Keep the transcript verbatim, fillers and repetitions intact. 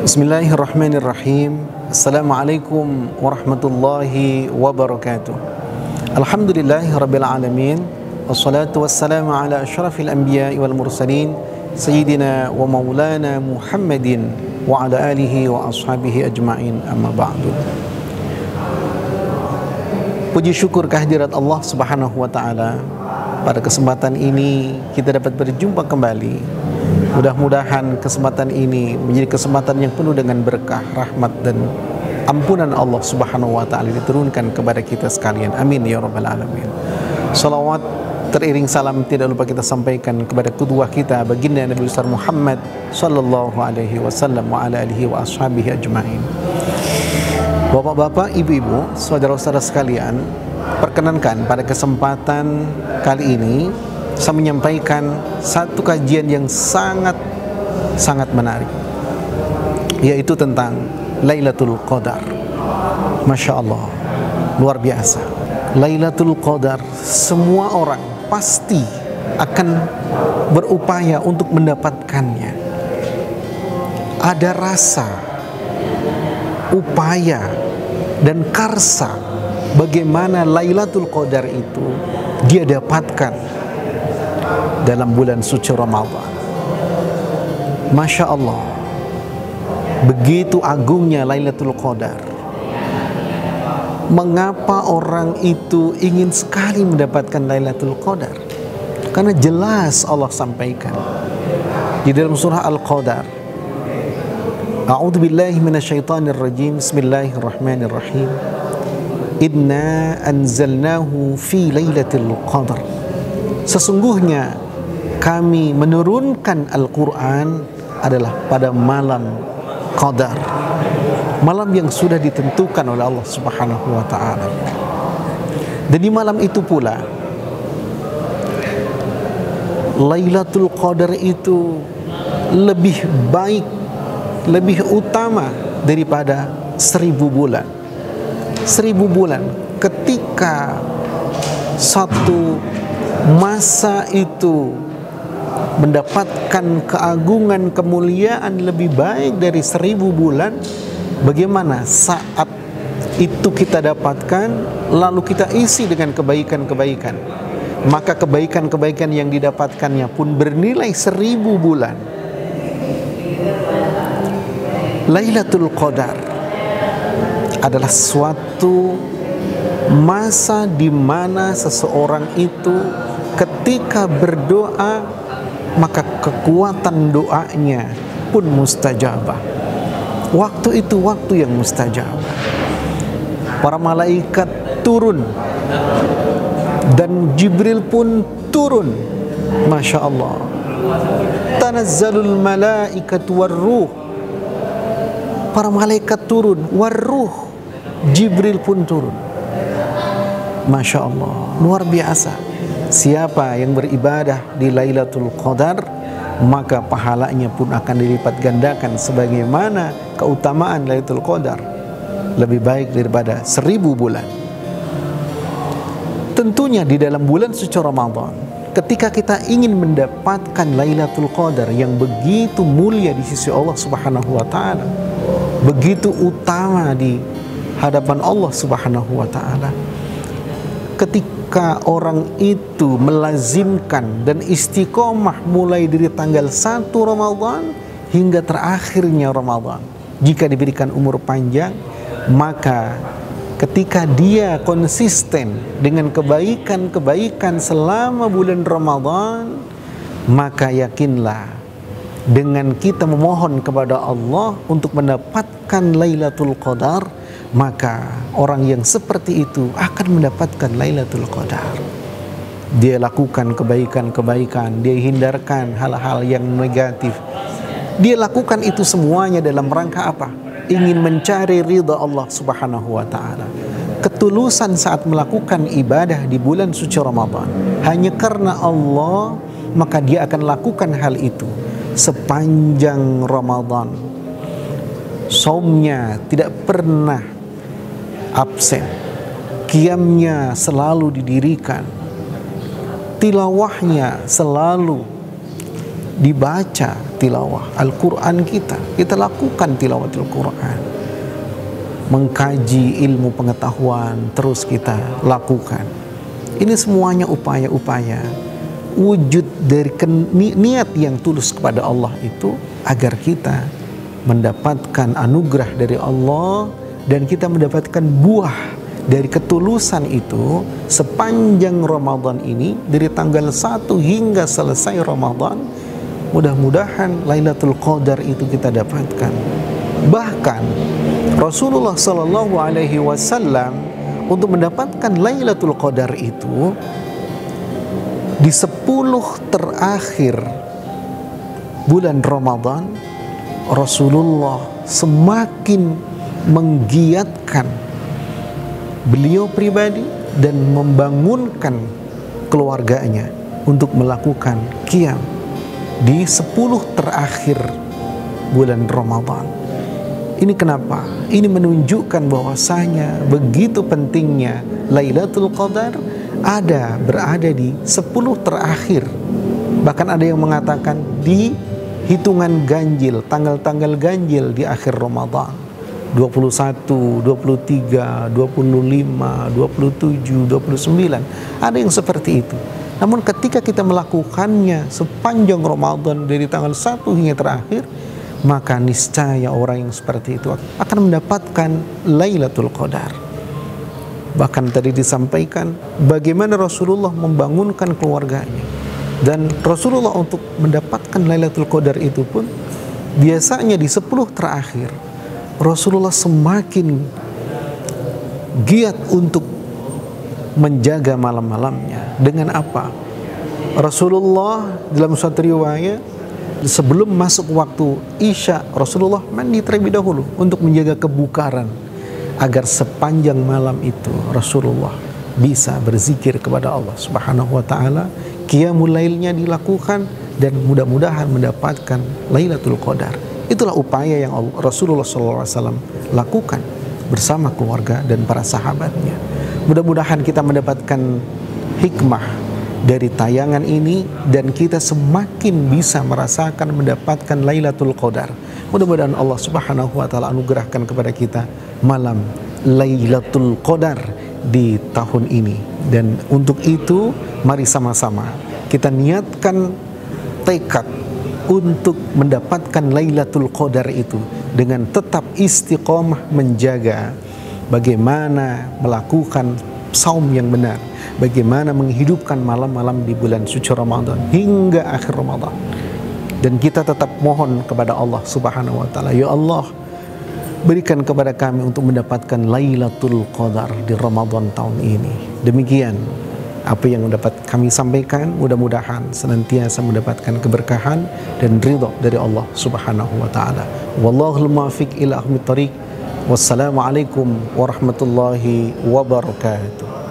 Bismillahirrahmanirrahim. Assalamualaikum warahmatullahi wabarakatuh. Alhamdulillahi rabbil alamin. Wassalatu wassalamu ala asyrafil anbiya'i wal mursalin Sayyidina wa maulana Muhammadin wa ala alihi wa ashabihi ajma'in, amma ba'du. Puji syukur kehadirat Allah subhanahu wa ta'ala. Pada kesempatan ini kita dapat berjumpa kembali. Mudah-mudahan kesempatan ini menjadi kesempatan yang penuh dengan berkah, rahmat dan ampunan Allah subhanahu wa ta'ala diturunkan kepada kita sekalian. Amin ya rabbal alamin. Salawat teriring salam tidak lupa kita sampaikan kepada kedua kita, baginda Nabi besar Muhammad sallallahu alaihi wasallam wa ala alihi wa ashabihi ajma'in. Bapak-bapak, ibu-ibu, saudara-saudara sekalian, perkenankan pada kesempatan kali ini saya menyampaikan satu kajian yang sangat sangat menarik, yaitu tentang Lailatul Qadar. Masya Allah, luar biasa. Lailatul Qadar, semua orang pasti akan berupaya untuk mendapatkannya. Ada rasa, upaya, dan karsa bagaimana Lailatul Qadar itu dia dapatkan dalam bulan suci Ramadan. Masya Allah, begitu agungnya Lailatul Qadar. Mengapa orang itu ingin sekali mendapatkan Lailatul Qadar? Karena jelas Allah sampaikan di dalam surah Al-Qadar, A'udzu billahi minasyaitonir rajim. Bismillahirrahmanirrahim. Inna anzalnahu fi lailatul qadar. Sesungguhnya kami menurunkan Al-Quran adalah pada malam Qadar, malam yang sudah ditentukan oleh Allah subhanahu wa ta'ala. Dan di malam itu pula Lailatul Qadar itu lebih baik, lebih utama daripada seribu bulan. Seribu bulan, ketika satu masa itu mendapatkan keagungan, kemuliaan lebih baik dari seribu bulan, bagaimana saat itu kita dapatkan lalu kita isi dengan kebaikan-kebaikan, maka kebaikan-kebaikan yang didapatkannya pun bernilai seribu bulan. Lailatul Qadar adalah suatu masa di mana seseorang itu ketika berdoa maka kekuatan doanya pun mustajabah. Waktu itu waktu yang mustajabah. Para malaikat turun dan Jibril pun turun. Masya Allah. Tanazzalul malaikatu warruh. Para malaikat turun, warruh, Jibril pun turun. Masya Allah, luar biasa. Siapa yang beribadah di Lailatul Qadar, maka pahalanya pun akan dilipat gandakan sebagaimana keutamaan Lailatul Qadar lebih baik daripada seribu bulan. Tentunya di dalam bulan suci Ramadan, ketika kita ingin mendapatkan Lailatul Qadar yang begitu mulia di sisi Allah subhanahu wa ta'ala, begitu utama di hadapan Allah subhanahu wa ta'ala, ketika orang itu melazimkan dan istiqomah mulai dari tanggal satu Ramadan hingga terakhirnya Ramadan, jika diberikan umur panjang, maka ketika dia konsisten dengan kebaikan-kebaikan selama bulan Ramadan, maka yakinlah dengan kita memohon kepada Allah untuk mendapatkan Lailatul Qadar, maka orang yang seperti itu akan mendapatkan Lailatul Qadar. Dia lakukan kebaikan-kebaikan, dia hindarkan hal-hal yang negatif. Dia lakukan itu semuanya dalam rangka apa? Ingin mencari ridha Allah subhanahu wa ta'ala. Ketulusan saat melakukan ibadah di bulan suci Ramadan hanya karena Allah, maka dia akan lakukan hal itu sepanjang Ramadan. Saumnya tidak pernah absen, qiyamnya selalu didirikan, tilawahnya selalu dibaca tilawah Al-Quran kita, kita lakukan tilawah Al-Quran, mengkaji ilmu pengetahuan terus kita lakukan. Ini semuanya upaya-upaya wujud dari niat yang tulus kepada Allah itu agar kita mendapatkan anugerah dari Allah dan kita mendapatkan buah dari ketulusan itu sepanjang Ramadan ini, dari tanggal satu hingga selesai Ramadan. Mudah-mudahan Lailatul Qadar itu kita dapatkan. Bahkan Rasulullah Shallallahu Alaihi Wasallam untuk mendapatkan Lailatul Qadar itu di sepuluh terakhir bulan Ramadan, Rasulullah semakin menggiatkan beliau pribadi dan membangunkan keluarganya untuk melakukan qiyam di sepuluh terakhir bulan Ramadan. Ini kenapa? Ini menunjukkan bahwasanya begitu pentingnya Lailatul Qadar ada berada di sepuluh terakhir. Bahkan ada yang mengatakan di hitungan ganjil, tanggal-tanggal ganjil di akhir Ramadan. dua puluh satu, dua puluh tiga, dua puluh lima, dua puluh tujuh, dua puluh sembilan. Ada yang seperti itu. Namun ketika kita melakukannya sepanjang Ramadan dari tanggal satu hingga terakhir, maka niscaya orang yang seperti itu akan mendapatkan Lailatul Qadar. Bahkan tadi disampaikan bagaimana Rasulullah membangunkan keluarganya. Dan Rasulullah untuk mendapatkan Lailatul Qadar itu pun biasanya di sepuluh terakhir Rasulullah semakin giat untuk menjaga malam-malamnya. Dengan apa? Rasulullah dalam suatu riwayat sebelum masuk waktu Isya, Rasulullah mandi terlebih dahulu untuk menjaga kebukaran, agar sepanjang malam itu Rasulullah bisa berzikir kepada Allah Subhanahu wa taala. Qiyamul lailnya dilakukan dan mudah-mudahan mendapatkan Lailatul Qadar. Itulah upaya yang Rasulullah shallallahu alaihi wasallam lakukan bersama keluarga dan para sahabatnya. Mudah-mudahan kita mendapatkan hikmah dari tayangan ini dan kita semakin bisa merasakan mendapatkan Lailatul Qadar. Mudah-mudahan Allah Subhanahu wa taala anugerahkan kepada kita malam Lailatul Qadar di tahun ini. Dan untuk itu mari sama-sama kita niatkan tekad untuk mendapatkan Lailatul Qadar itu dengan tetap istiqomah menjaga bagaimana melakukan saum yang benar, bagaimana menghidupkan malam-malam di bulan suci Ramadan hingga akhir Ramadan. Dan kita tetap mohon kepada Allah Subhanahu wa taala, ya Allah, berikan kepada kami untuk mendapatkan Lailatul Qadar di Ramadan tahun ini. Demikian apa yang dapat kami sampaikan, mudah-mudahan senantiasa mendapatkan keberkahan dan ridha dari Allah Subhanahu wa taala. Wallahul muwaffiq ila aqwamit thoriq. Wassalamualaikum warahmatullahi wabarakatuh.